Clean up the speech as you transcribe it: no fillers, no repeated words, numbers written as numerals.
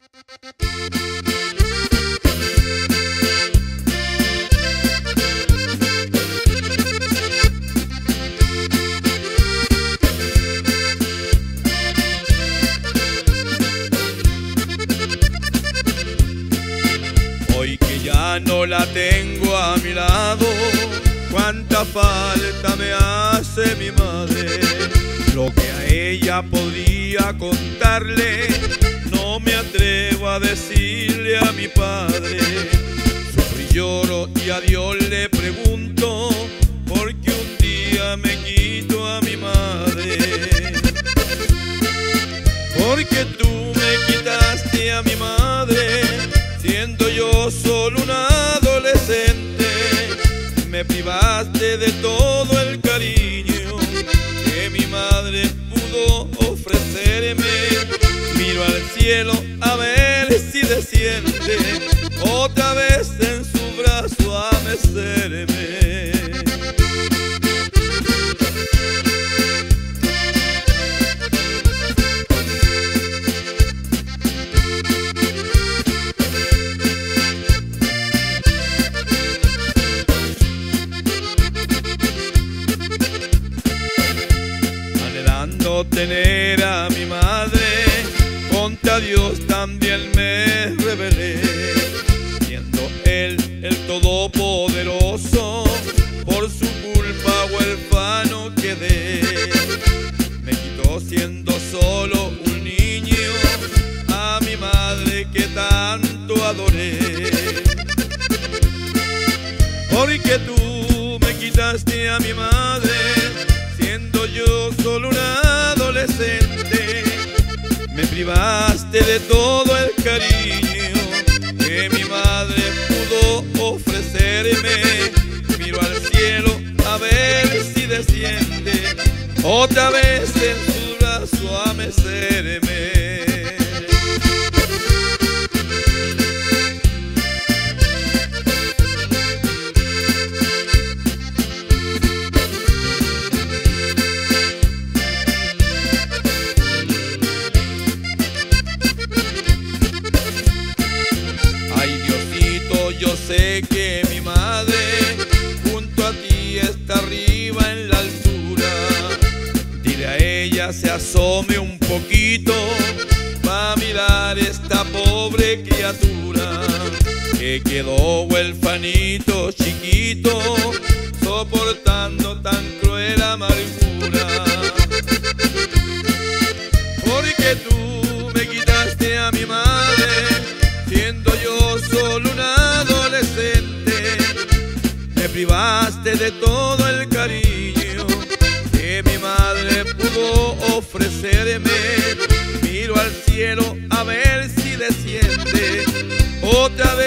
Hoy que ya no la tengo a mi lado, cuánta falta me hace mi madre. Lo que a ella podría contarle, no me atrevo a decirle a mi padre. Sufro y lloro y a Dios le pregunto, porque un día me quito a mi madre. Porque tú me quitaste a mi madre, siendo yo solo un adolescente. Me privaste de todo el cariño que mi madre pudo ofrecerme. Miro al cielo a ver si desciende otra vez en su brazo a mecerme. Tener a mi madre, contra Dios también me rebelé, siendo Él el Todopoderoso, por su culpa huérfano quedé. Me quitó siendo solo un niño a mi madre que tanto adoré. Porque tú me quitaste a mi madre, siendo yo solo una adolescente. Me privaste de todo el cariño que mi madre pudo ofrecerme. Miro al cielo a ver si desciende otra vez en su brazo a mecerme. Yo sé que mi madre junto a ti está arriba en la altura. Dile a ella se asome un poquito pa' mirar esta pobre criatura que quedó huérfanito chiquito, soportando tan cruel amargura. Porque tú me quitaste a mi madre, siendo yo solo una adolescente. Me privaste de todo el cariño que mi madre pudo ofrecerme. Miro al cielo a ver si desciende otra vez